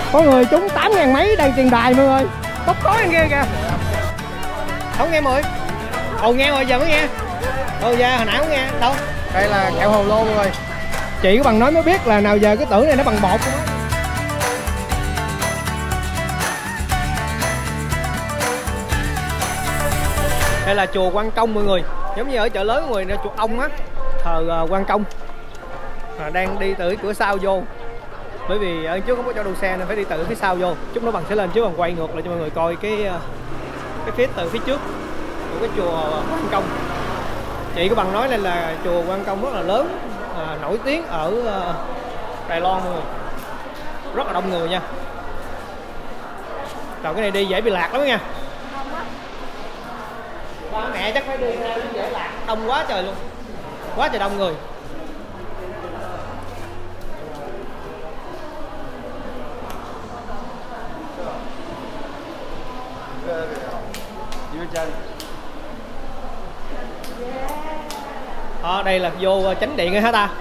Có người trúng 8.000 mấy đang tiền đài mọi người. Tóc tối anh kia kìa. Không nghe mọi người. Ồ nghe rồi giờ mới nghe. Ồ dạ hồi nãy không nghe. Đâu? Đây là kẹo hồ lô mọi người. Chị của bằng nói mới biết là nào giờ cái tưởng này nó bằng bột. Đây là chùa Quan Công mọi người. Giống như ở chợ lớn mọi người, chùa Ông á, thờ Quan Công. Đang đi từ cửa sau vô. Bởi vì ở trước không có chỗ đậu xe nên phải đi từ phía sau vô. Chút nữa bằng sẽ lên trước bằng quay ngược lại cho mọi người coi cái phía từ phía trước của cái chùa Quan Công. Chị của bằng nói đây là chùa Quan Công rất là lớn, nổi tiếng ở Đài Loan mọi người. Rất là đông người nha. Rồi cái này đi dễ bị lạc lắm nha. Ba mẹ chắc phải đi ra dễ lạc, đông quá trời luôn. Quá trời đông người. Đây là vô chánh điện rồi hả ta?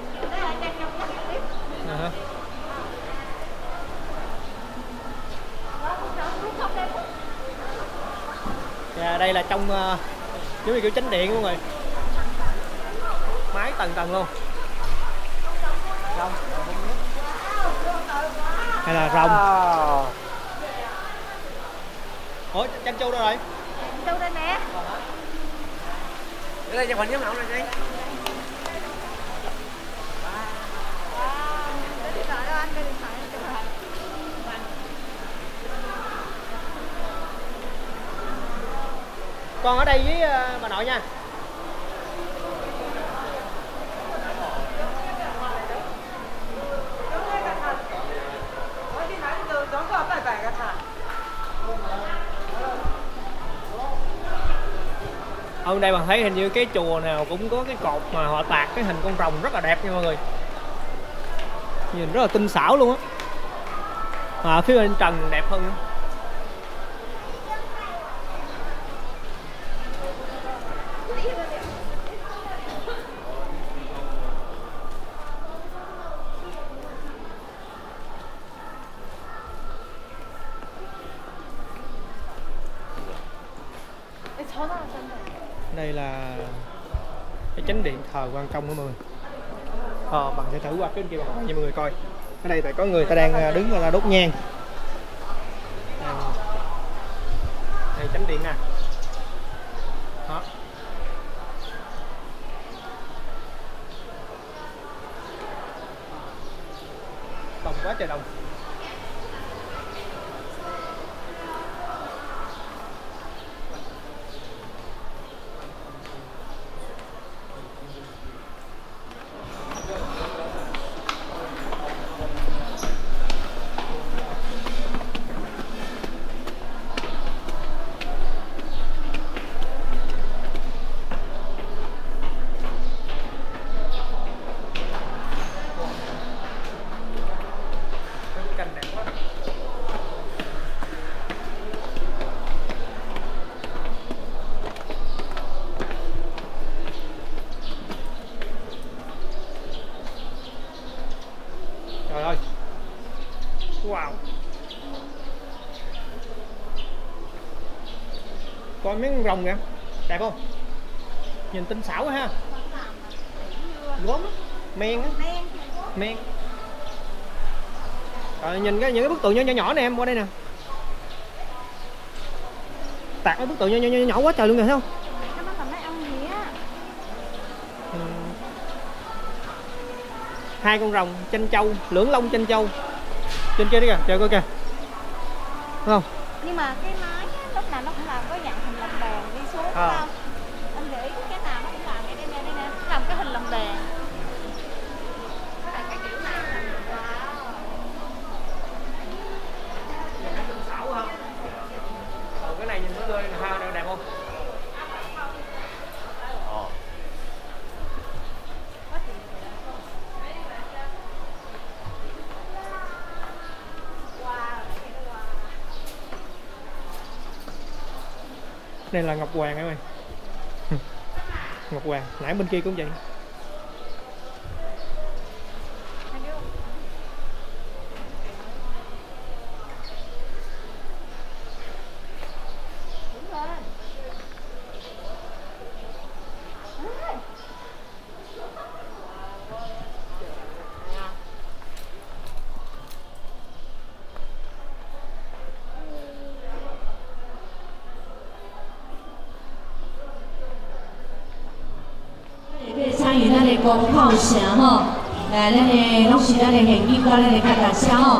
Đây là trong giống như kiểu chánh điện mọi người. Mái tầng tầng luôn. Rồng. Hay là rồng. Ủa Chanh Chu đâu rồi? Chanh Chu đây nè. Đây là chụp hình nhóm hậu này đi. Con ở đây với bà nội nha. Ở đây bạn thấy hình như cái chùa nào cũng có cái cột mà họ tạc cái hình con rồng rất là đẹp nha mọi người. Nhìn rất là tinh xảo luôn á. Phía bên trần đẹp hơn. Đây là cái chánh điện thờ Quan Công của mọi người. Bằng sẽ thử qua cái bên kia bằng cho mọi người coi. Ở đây tại có người ta đang đứng người ta đốt nhang. Đây chánh điện nè. Đó. Đông quá trời đông. Trời ơi. Wow. Coi mấy con rồng kìa. Đẹp không? Nhìn tinh xảo quá ha. Gốm á. Men á. Men. Rồi nhìn những cái bức tượng nhỏ nhỏ này em qua đây nè. Tạc mấy bức tượng nhỏ quá trời luôn kìa thấy không? Hai con rồng chanh châu, lưỡng long chanh châu trên kia đấy kìa, chờ coi kìa, đúng không? Nhưng mà cái mái á, lúc nào nó cũng làm có dạng hình lồng đèn đi xuống, đúng không? Anh để ý cái nào nó cũng làm cái đây nè, làm cái hình lồng đèn. Cái kiểu này xảo không? Cái này nhìn nó tươi ha, đẹp không? Đây là ngọc hoàng em ơi. Ngọc hoàng, nãy bên kia cũng vậy. 公炮城吼，来，咱的拢是咱的现金，咱的卡达车吼。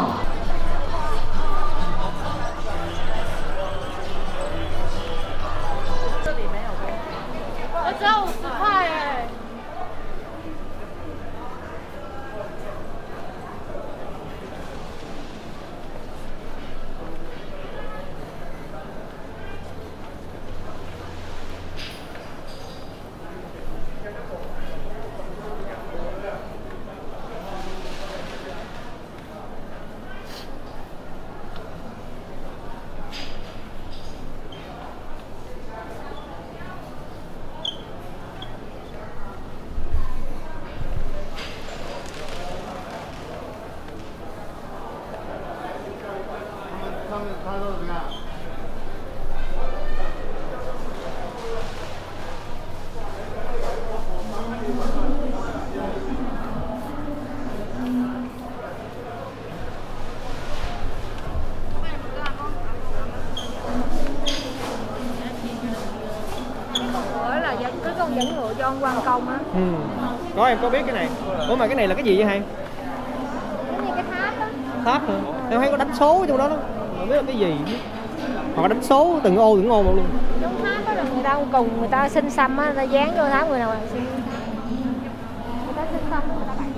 我只要50块哎。Dẫn ngựa cho ông quan công á. Có, em có biết cái này. Ủa mà cái này là cái gì vậy hay? Cái này cái tháp á. Tháp hả? Em thấy có đánh số trong đó đó. Không biết là cái gì. Họ đánh số từng ô một luôn. Trong tháp đó là người ta cùng người ta xin xăm á, người ta dán vô tháp, người nào xin. Người ta xin xăm người ta bày.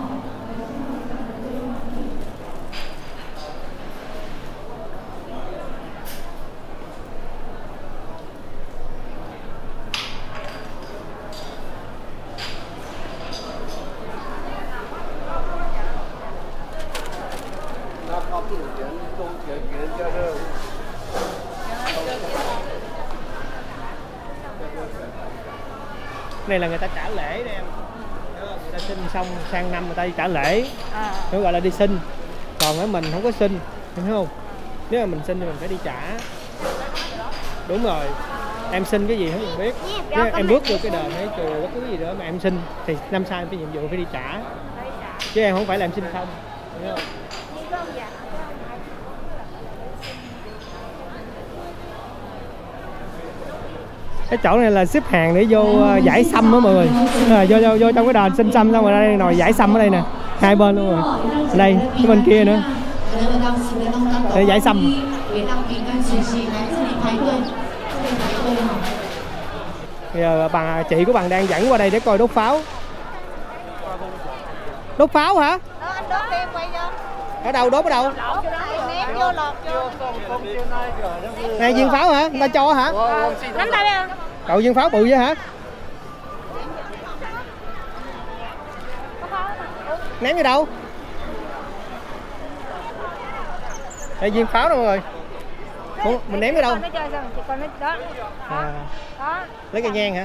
Này là người ta trả lễ đây em. Người ta sinh xong sang năm người ta đi trả lễ. Nó gọi là đi sinh. Còn ở mình không có sinh, em thấy không? Nếu mà mình sinh thì mình phải đi trả. Đúng rồi. Em xin cái gì không mình biết. Nếu em bước vô cái đền hay chùa bất cứ cái gì đó mà em xin thì năm sau em phải nhiệm vụ phải đi trả. Chứ em không phải là em xin không. Hiểu không? Cái chỗ này là xếp hàng để vô giải xăm đó mọi người. Vô trong cái đền xin xăm xong rồi đây nồi giải xăm ở đây nè, hai bên luôn rồi. Đây cái bên kia nữa để giải xăm. Bây giờ chị của bạn đang dẫn qua đây để coi đốt pháo. Đốt pháo hả? Đó, anh đốt đi em quay vô. Ở đâu đốt ở đâu? Ném vô lọt vô. Này viên pháo hả? Người ta cho hả? Nắm tay đi. Cậu viên pháo bự vậy hả? Ném vô đâu? Đây viên pháo đâu rồi? Ủa, mình ném vô đâu? À, lấy cây nhang hả?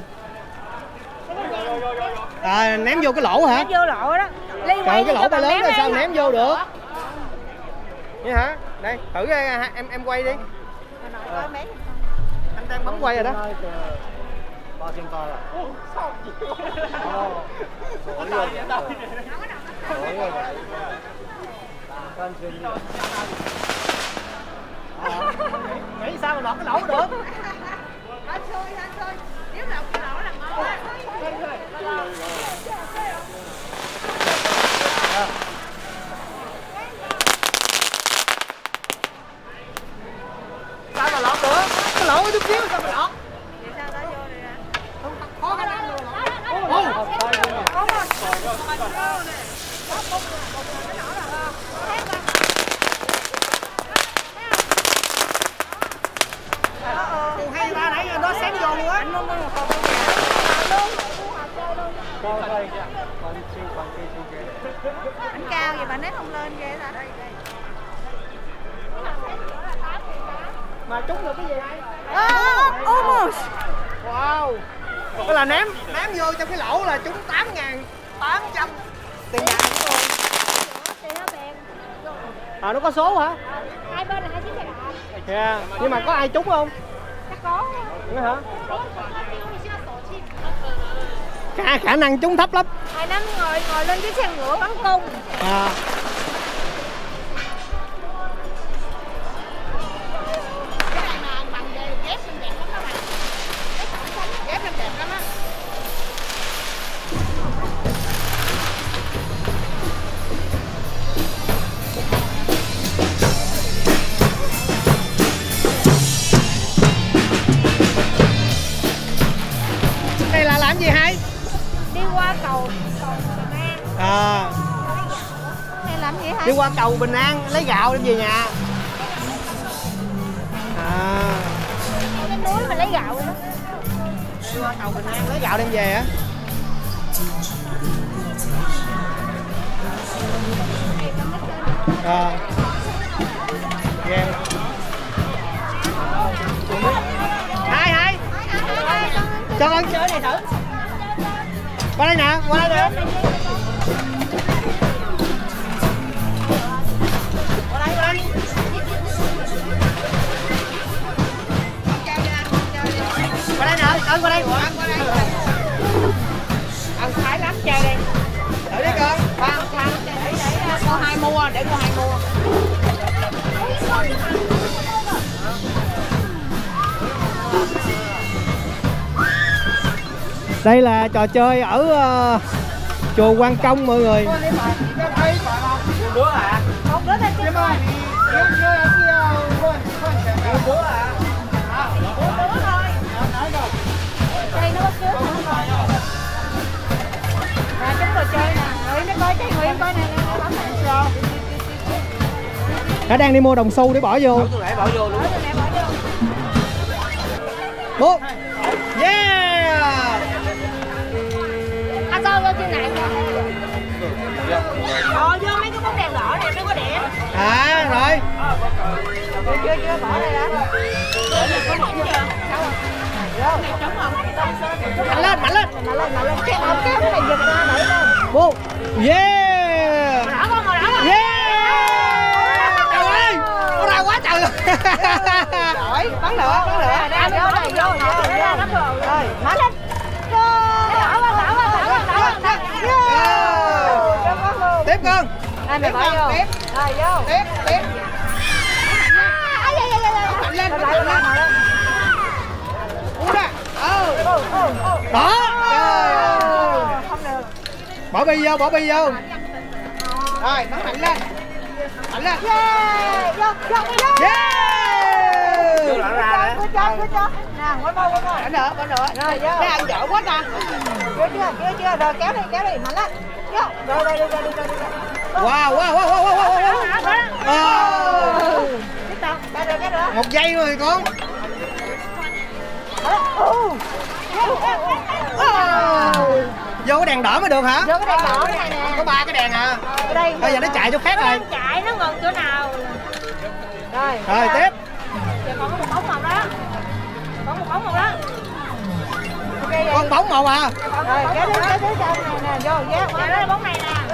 À, ném vô cái lỗ hả? Ném vô lỗ đó. Trời, cái lỗ ba lớn rồi sao ném vô được? Vậy hả? Đây, thử em quay đi. Anh đang bấm quay rồi đó. Nghĩ sao mà lọt cái lỗ được? Nếu lọt cái lỗ là ngon á. Sao mà lọt được? Cái lỗ chút xíu sao mà lọt? Vậy sao đó vô đi ra? Khó khăn lắm luôn. Hay ba nãy nó xém vô luôn á. Anh cao vậy mà ném không lên ghê ta đây. Mà trúng được cái gì đây? Almost. Wow. Đó là ném vô trong cái lỗ là trúng 8.800 tiền vàng luôn. Tiền nó bèn. À, nó có số hả? Hai bên là 2 chiếc đạp. Yeah. Nhưng mà có ai trúng không? Chắc có. Đúng hả? Khả năng trúng thấp lắm. Hai năm ngồi lên cái xe ngựa bắn cung. À. Cái này mà bằng ghép xinh đẹp lắm đó bạn. Ghép xinh đẹp lắm á. qua cầu Bình An. À. Này làm gì hả? Đi qua cầu Bình An lấy gạo đem về nhà. À. Cái núi mà lấy gạo rồi đó. Đi qua cầu Bình An lấy gạo đem về á. À. Ghê. Hai cho con chơi này thử. Qua đây nè, qua đây nè. Qua đây, qua đây. Qua đây nè, con qua đây. Ông Thái lắm chơi đi. Thử đi con. Để cô hai mua, để cô hai mua. Đây là trò chơi ở chùa Quan Công mọi người. Một đứa thôi chứ con. Đây nó bắt trước hả? Nè chúng tôi chơi nè. Nguyễn nó coi, cái Nguyễn coi nè, nó bấm này rồi. Nó đang đi mua đồng xu để bỏ vô. Bỏ vô luôn. Bố. Yeah. Sao vô trên này kìa. Vô mấy cái bóng đèn đỏ này nó có đẹp. À rồi. Chưa bỏ đây đó. Mạnh lên, mạnh lên. Mạnh lên. Cái ống kéo cái này giật ra đẩy lên. Bố. Yeah. Màu đỏ con, Yeah. Trời ơi. Có ra quá trời. Rồi, bắn lửa. Vô này, vô. Rồi, mở lên. Tiếp con. Đây mày bỏ vô. Rồi vô. Tiếp. Mạnh lên. Uống ra. Đó. Không được. Bỏ bi vô. Rồi, bắn mạnh lên. Yeah. Vô đi đó. Yeah. Cứ cho. Nè, quay môi. Bỏ nữa. Rồi vô. Cái ăn dở quá ta. Chưa. Rồi kéo đi, mạnh lên. Vô. Rồi. Wow. Tiếp tục. Cái nữa. 1 giây rồi con. Vô cái đèn đỏ mới được hả? Vô cái đèn đỏ này nè. Có 3 cái đèn à. Đây. Bây giờ nó chạy chỗ khác rồi. Chạy nó ngừng chỗ nào. Rồi. Rồi tiếp. Giờ còn có một bóng màu đó. Con bóng một à. Rồi kéo đi cho nè, vô ghé. Đó là bóng này nè.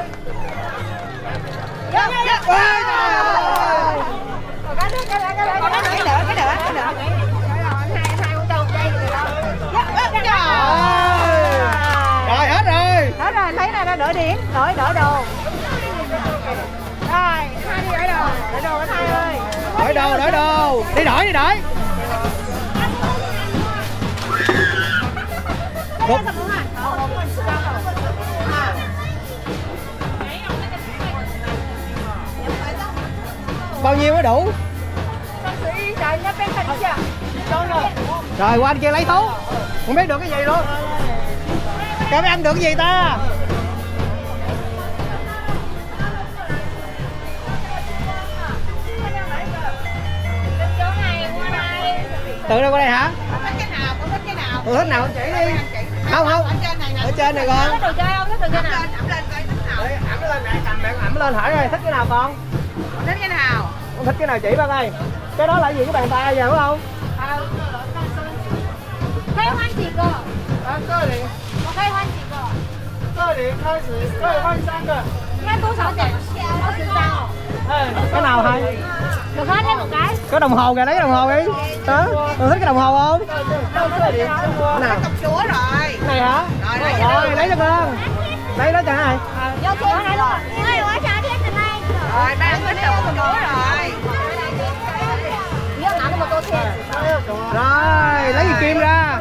Vô. Ôi trời ơi. Còn cái nữa. Hai con trâu đây rồi đó. Rồi hết rồi. Hết rồi, lấy ra đổi điểm, đổi đồ. Rồi, hai đi đổi đồ cái hai ơi. Đổi đồ. Đi đổi. Một. Bao nhiêu mới đủ? Rồi qua anh kia lấy thú. Không biết được cái gì luôn. Các bạn ăn được cái gì ta? Tự đâu qua đây hả? Thích cái nào? Thích nào con chỉ đi. Không. Ở trên này con. Thích đồ chơi không? Thích đồ chơi nào? Ẩm lên coi thích nào. Ẩm lên nè, cầm bạn ẩm lên hỏi rồi thích cái nào con? Thích cái nào? Con thích cái nào chỉ ba ơi. Cái đó là gì cái bàn tay giờ đúng không? 开欢几个？ 啊，这里， 我可以换几个？ 这里开始可以换3个。 那多少钱？20张哦。 Cái nào hay? Được hết đấy một cái. Có đồng hồ kìa, lấy cái đồng hồ đi. Đó, con thích cái đồng hồ không? Cái nào? Công chúa rồi. Cái này hả? Rồi, lấy cho con. Lấy đó cho này. Vô chơi này luôn. Ơi, quá trời biết từ nay. Rồi, bán bánh đồng công chúa rồi. Nhớ nào nó một tô tiền. Rồi, lấy gì kim ra.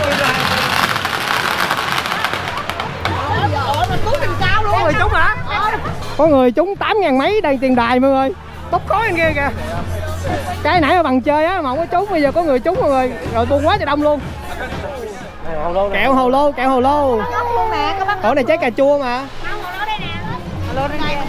Có người trúng hả? Có người trúng 8.000 mấy đang tiền đài mọi người. Tóc khói bên kia kìa. Cái nãy mà bằng chơi á mà không có trúng, bây giờ có người trúng mọi người. Rồi buông quá trời đông luôn. Kẹo hồ lô, kẹo hồ lô. Ốc luôn nè, có bắp. Ủa này trái cà chua mà. Không, hồ lô đây nè. Hồ lô đây nè.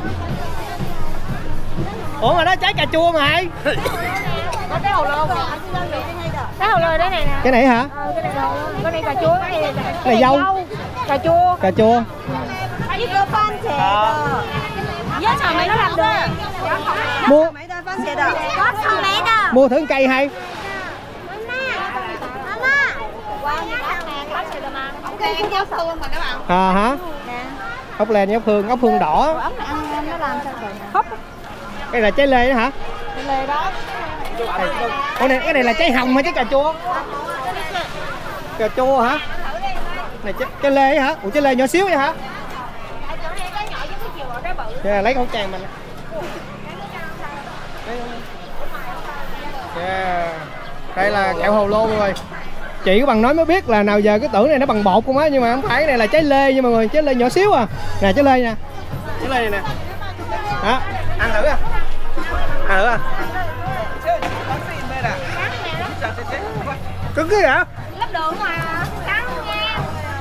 Ủa mà nó trái cà chua mà hay. Có cái hồ lô kìa. Cái hồ lô đấy này nè. Cái này hả? Cái này hồ lô. Cái này cà chua, cái này dâu. Cà chua. Cà chua. Với cơ phan chè đó. Với sao mấy nó làm được. Mua. Có sao mấy đó. Mua thử cây hay. À hả? Ốc len với ốc hương đỏ. Ốc này ăn nó làm sao rồi? Hấp. Cái là trái lê đó hả? Trái lê đó. Cái này là trái hồng hay trái cà chua? Cà chua hả? Này trái lê hả? Ủa trái lê nhỏ xíu vậy hả? Yeah, lấy khẩu trang mình. Yeah. Đây là kẹo hồ lô mọi người. Chị của bằng nói mới biết là nào giờ cái tưởng này nó bằng bột không á, nhưng mà không phải, cái này là trái lê nha mọi người, trái lê nhỏ xíu à. Nè trái lê nè. Trái lê này nè. Đó, ăn thử à. Ăn thử à. Cứng cái hả? Lắp đường mà cắn nha.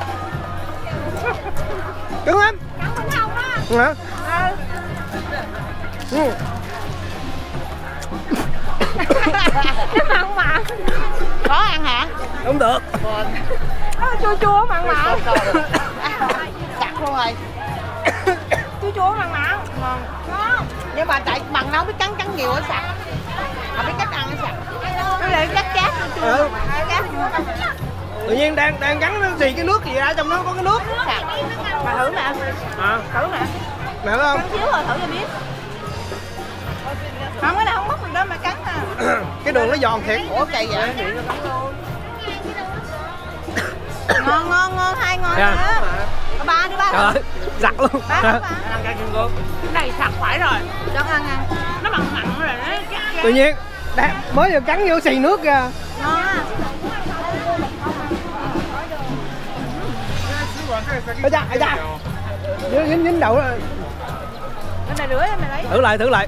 Cứng lắm. Cắn cũng không á. Hả? Ừ. Nó mặn mặn. Có ăn hả? Không được. Nó chua chua mặn mặn. Chặt luôn rồi. Chua chua mặn mặn. Ngon. Ngon. Nhưng mà tại mặn nó không biết cắn nhiều ở sạch. Không biết cách ăn ở sạch. Nó lại cắt chát chua chua. Tự nhiên đang cắn nó xì cái nước gì ra, trong đó có cái nước. Mà thử nè. À. Thử nè. Nè thấy không? Cắn xíu rồi thử cho biết. Không, cái này không mất mình đâu mà cắn nè. Cái đường nó giòn thiệt. Ủa kỳ vậy? Ngon ngon ngon, hai ngon Yeah. nữa. Ba đi ba. Trời ơi, giặt luôn. Ba. Ăn Cái này sặc phải rồi. Cho ăn à. Nó mặn mặn rồi đấy. Tự nhiên mới vừa cắn vô xì nước ra. Ngon á. Ây da. Dính đậu rồi. Bên này rửa em mày lấy. Thử lại.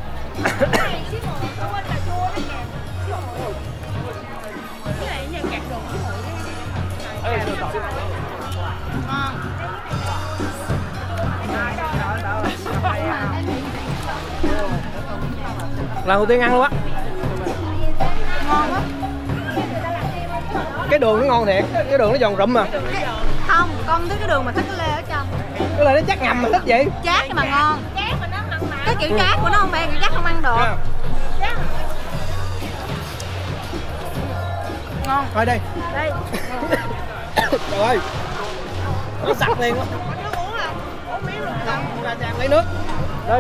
Lần đầu tiên ăn luôn á. Ngon quá. Cái đường nó ngon thiệt, cái đường nó giòn rụm mà. Không, con thích cái đường mà thích cái lê ở trong. Cái là nó chắc ngầm mà thích vậy. Chát nhưng mà ngon. Chát mà nó mặn mặn. Cái kiểu chát của nó không bạn, kiểu chát không ăn được. Yeah. Ngon. Thôi đây. Đây. Trời ơi. Nó sặc liền quá. Ra Trang lấy nước. Đây.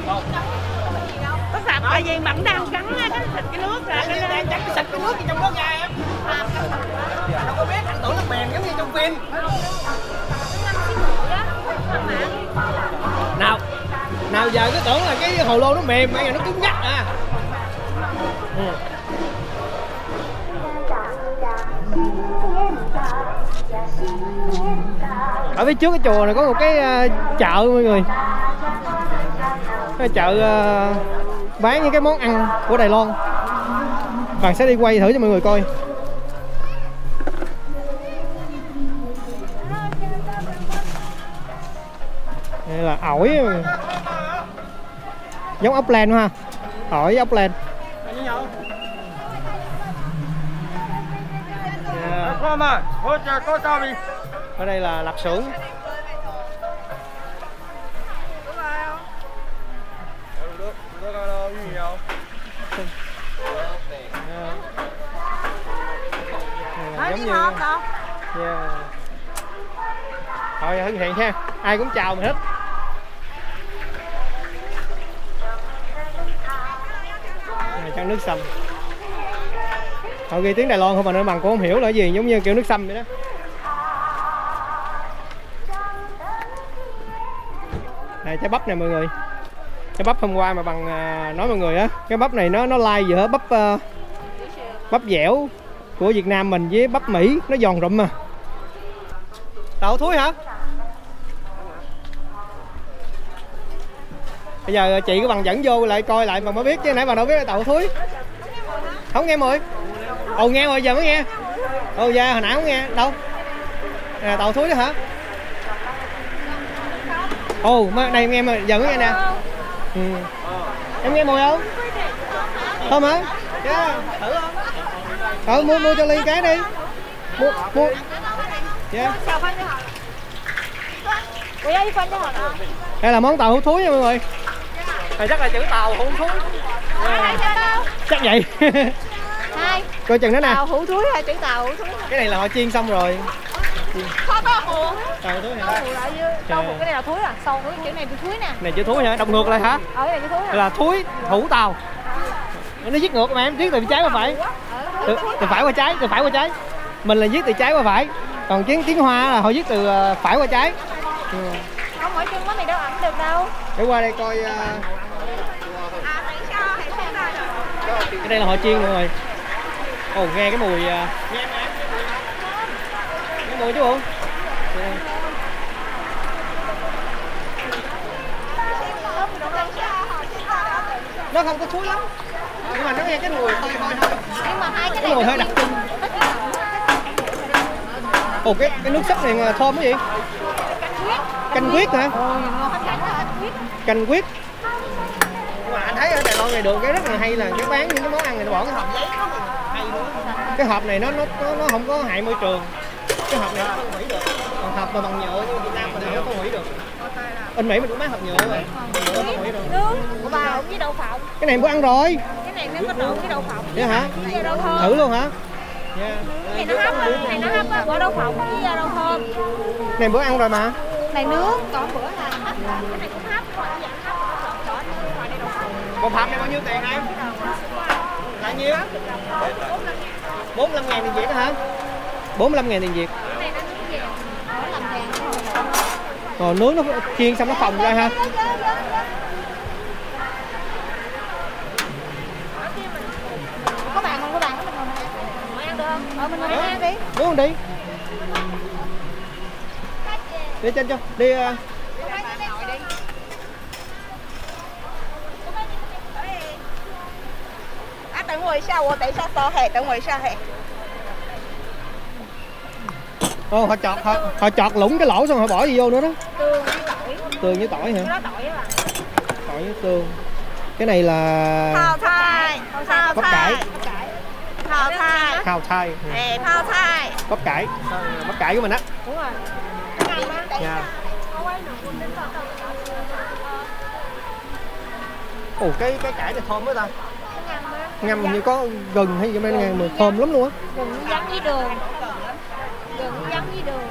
Có sặc tại vì bạn đang cắn xịt cái nước ra. Đang cắn xịt cái nước gì trong đó ra em. Đâu có biết, anh tưởng là mềm giống như trong phim. Nào giờ cứ tưởng là cái hồ lô nó mềm, bây giờ nó cứng nhắc à. Ở phía trước cái chùa này có một cái chợ mọi người. Cái chợ bán những cái món ăn của Đài Loan. Bạn sẽ đi quay thử cho mọi người coi. Đây là ổi, giống ốc len ha, ổi với ốc len. Ở đây là lạp xưởng. Giống như yeah. Thôi thân thiện ha, ai cũng chào mình hết. Này chăn nước sâm. Họ ghi tiếng Đài Loan không mà nên bằng cũng không hiểu là cái gì, giống như kiểu nước sâm vậy đó. Này trái bắp này mọi người. Trái bắp hôm qua mà bằng nói mọi người á, cái bắp này nó lai giữa bắp dẻo của Việt Nam mình với bắp Mỹ, nó giòn rụm mà. Đậu thúi hả? Bây giờ chị có bằng dẫn vô lại coi lại mà mới biết chứ nãy bà đâu biết là đậu thúi. Không nghe mùi. Ồ nghe rồi giờ mới nghe. Ồ dạ hồi nãy không nghe. Đâu? À, tàu thúi đó hả? Ồ, đây em dẫn nghe nè. Ừ. Em nghe mùi không? Không hả? Yeah. Thử không? Mua cho Ly cái đi. Mua. Yeah. Đây là món tàu hủ thúi nha mọi người. Này chắc là chữ tàu hủ thúi. Chắc vậy. Coi chừng nó nè. Tàu hủ thúi hay chữ tàu hủ thúi? Cái này là họ chiên xong rồi. Khó có hủ. Tàu thúi này. Sâu một cái này là thúi à? Sâu cái chữ này bị thúi nè. Này chữ thúi hả? Đọc ngược lại hả? Cái này chữ thúi hả? Là thúi thủ tàu. Nó viết ngược mà em, viết từ trái qua phải. Từ phải qua trái, từ phải qua trái. Mình là viết từ trái qua phải. Còn tiếng Hoa là họ viết từ phải qua trái. Không hỏi chân món này đâu ẩm được đâu. Để qua đây coi. Cái đây là họ chiên rồi. Ồ, nghe cái mùi nghe mùi chứ bộ. Nó không có thúi lắm, nhưng mà nó nghe cái mùi thôi. Nhưng mà hai cái mùi hơi đặc trưng. Ồ, cái nước súp này thơm cái gì? Canh quýt hả? Canh quýt. Mà anh thấy ở Đài Loan này được cái rất là hay là cái bán những cái món ăn này nó bỏ cái hộp giấy rất là hay luôn. Cái hộp này nó không có hại môi trường. Cái hộp này nó phân hủy được. Còn hộp mà bằng nhựa như Việt Nam mình thì nó không phân hủy được. Bên Mỹ mình cũng bán hộp nhựa rồi. Nướng của bà với đậu phộng. Cái này bữa ăn rồi. Cái này nó có trộn với đậu phộng. Vậy hả? Với đậu thơm. Thử luôn hả? Yeah. Này nó hấp á, bữa đậu phộng với đậu thơm. Này bữa ăn rồi mà. Này nướng, còn bữa là hấp. Cái này cũng hấp, còn dạng hấp. Một hộp này bao nhiêu tiền em? Là nhiêu? 45.000 tiền Việt đó hả? 45.000 tiền Việt. Rồi nướng nó chiên xong nó phồng ra ha. Có bạn không? Có bạn mình ngồi ăn được không? Mình ngồi ăn đi. Muốn không đi? Đi trên cho. Đi 等我一下，我等一下收嘿，等我一下嘿。 Ồ, họ chọt lũng cái lỗ xong họ bỏ gì vô nữa đó. Tương với tỏi. Tương với tỏi hả? Cái đó tỏi á bà. Tỏi với tương. Cái này là Khao thai. bắp cải. Khao thai. Khao thai. Nè, khao thai. Bắp cải. Bắp cải của mình á. Đúng rồi. Nha. Ồ, cái cải này thơm quá ta. Ngâm như có gừng hay gì bên này mà thơm lắm luôn á. Gừng trắng với đường. Gừng trắng với đường.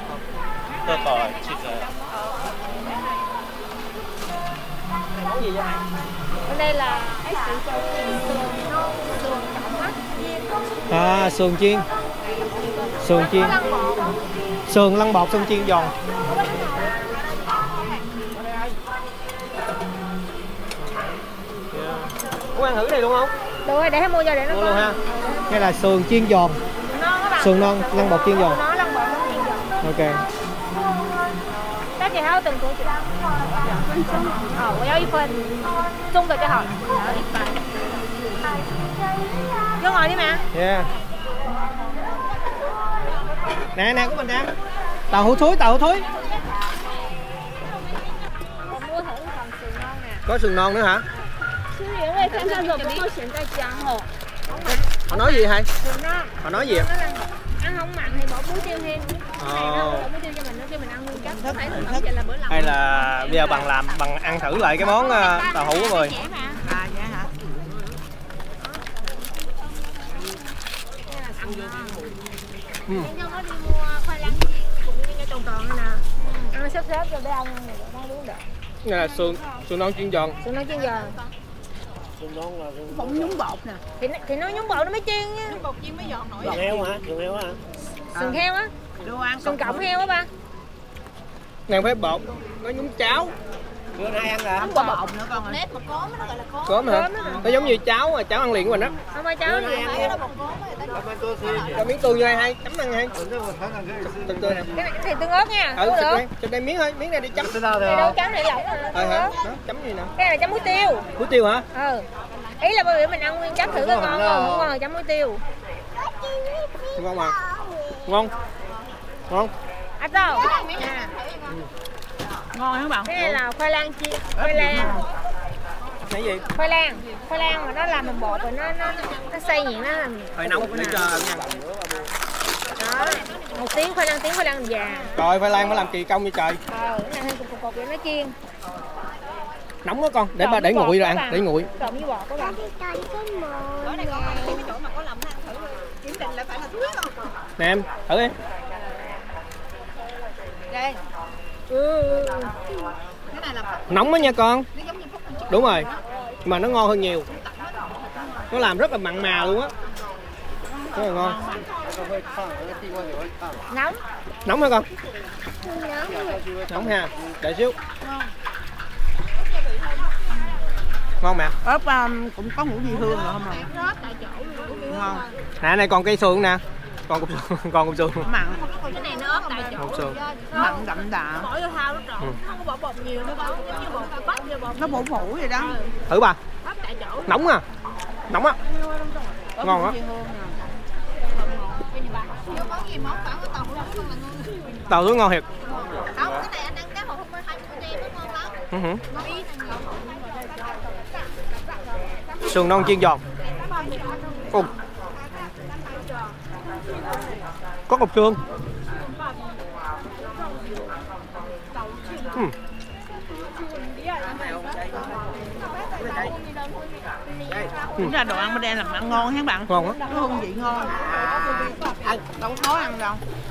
Món gì vậy? Bên đây là sườn trọng á. À, sườn chiên. Sườn chiên. Sườn lăn bột xong chiên giòn. Muốn ăn thử này luôn không? Được rồi, để em mua cho để nó mua luôn ha. Đây là sườn chiên giòn. Sườn non lăn bột chiên giòn. Nó lăn bột nó chiên giòn. Ok. 大姐还要等多久？好，我要1份，中的就好了。我要1份。vô ngồi đi mẹ. Yeah. Nè của mình nè. Tàu hủ thúi. Mua thử phần sườn non nè. Có sườn non nữa hả? Chứ原味看看有没有咸在姜哦。 Họ nói gì hay? Sườn non. Họ nói gì ạ? Ăn không mặn thì bỏ muối tiêu thêm. Này nó bỏ muối tiêu cho mình, nó kêu mình ăn nguyên chất. Thấy là vậy là bữa lòng. Hay là bây giờ bằng ăn thử lại cái món tàu hủ của người. À vậy hả? Nhân nó đi mua khoai lang cùng với cái tròn tròn này nè. Ăn xếp rồi để ăn này nó đúng được. Đây là sườn non chiên giòn. Sườn non chiên giòn. Sườn non là Cũng nhúng bột nè. Thì nó nhúng bột nó mới chiên nha. Nhúng bột chiên mới giòn nổi. Sườn heo hả? Sườn heo hả? Sườn heo á. Sườn cọng heo á ba. Này phải bột, nó nhúng cháo. Bữa nay ăn là không có bột nữa con ơi. Nếp mà cốm nó gọi là cốm. Cốm hả? Nó giống như cháo mà cháo ăn liền của mình á. Không phải cháo gì hay đó bột cốm á. Cho miếng tương vô hay chấm ăn hay. Tương tươi nè. Cái này thì tương ớt nha. Cho đây miếng thôi, miếng này đi chấm. Này đâu chấm này lỏng rồi. Hả? Đó, chấm gì nè. Cái này là chấm muối tiêu. Muối tiêu hả? Ừ. Ý là bởi vì mình ăn nguyên chất thử coi ngon không? Không ngon rồi chấm muối tiêu. Ngon mà. Ngon. Ngon. À đâu. Ngon hả bạn? Cái này là khoai lang chiên, khoai lang. Cái gì? Khoai lang mà nó làm bằng bột rồi nó xay nhuyễn nó làm. Phải nóng để cho nha. Đó. Một tiếng khoai lang già. Rồi khoai lang phải làm kỳ công như trời. Cái này thêm cục để nó chiên. Nóng đó con, để nguội rồi ăn, để nguội. Trộn với bột các bạn. Nè em, thử đi. Đây. Nóng đó nha con. Đúng rồi. Mà nó ngon hơn nhiều. Nó làm rất là mặn mà luôn á. Rất là ngon. Nóng. Nóng hả con? Nóng ha. Để xíu. Ngon mẹ. Ớt cũng có ngũ vị hương rồi không ạ? Ngon. Nè này còn cây sườn nè. Còn cục sườn, còn cục sườn. Mặn. Cái này nó ớt tại chỗ. Cục sườn. Mặn đậm đà. Bỏ vô thao nó trộn, không có bỏ bột nhiều nó bỏ giống như bột bắp vô bột. Nó phủ phủ vậy đó. Thử bà. Bắp tại chỗ. Nóng à. Nóng á. Ngon á. Tàu nước ngon thiệt. Không, cái này anh ăn cá hộp không hai con em nó ngon lắm. Sườn non chiên giòn. Có cục xương. Chính là đồ ăn bên đây làm ăn ngon hả bạn? Ngon á. Cái hương vị ngon. Đâu có khó ăn đâu.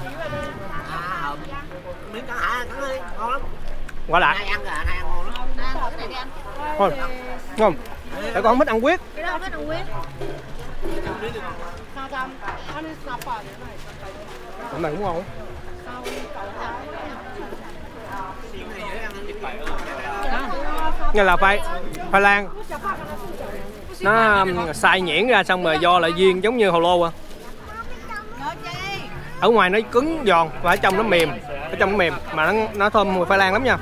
Miếng cá hả, cắn đi, ngon lắm. Quả lại. Nay ăn rồi, nay ăn ngon lắm. Cái này đi anh. Thôi. Ngon. Để con không thích ăn huyết. Cái đó cái ăn huyết. Cái này cũng ngon á. Nghe là khoai lang nó xay nhuyễn ra xong rồi do lại viên giống như hồ lô à. Ở ngoài nó cứng giòn và ở trong nó mềm, mà nó thơm mùi khoai lang lắm nha.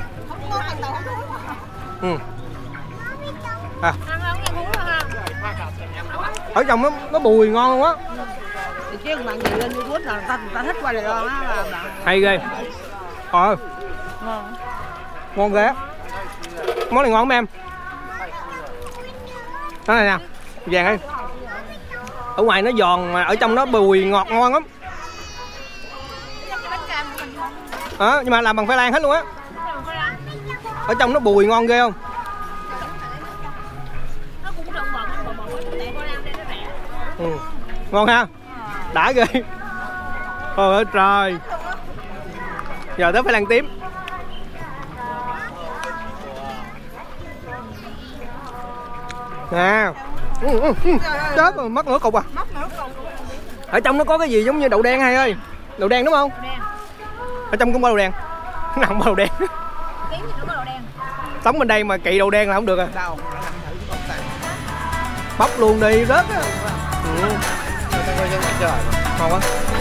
Ở trong nó bùi ngon luôn á. Thì chứ bạn gì lên YouTube là người ta thích qua Đài Loan á là bạn. Hay ghê. Ngon. Ngon ghê. Món này ngon không em? Đó này nè, vàng đây. Ở ngoài nó giòn mà ở trong nó bùi ngọt ngon lắm. Nhưng mà làm bằng khoai lang hết luôn á. Ở trong nó bùi ngon ghê không? Nó cũng trộn bột tại khoai lang đây nó rẻ. Ngon ha. Đã ghê. Trời ơi trời. Giờ tới khoai lang tím. Nè. Chết rồi, mất nửa cục à. Ở trong nó có cái gì giống như đậu đen hay ơi. Đậu đen đúng không? Ở trong cũng có đậu đen. Nó không có đậu đen. Sống bên đây mà kỵ đậu đen là không được à. Bóc luôn đi rớt á. Ngon quá.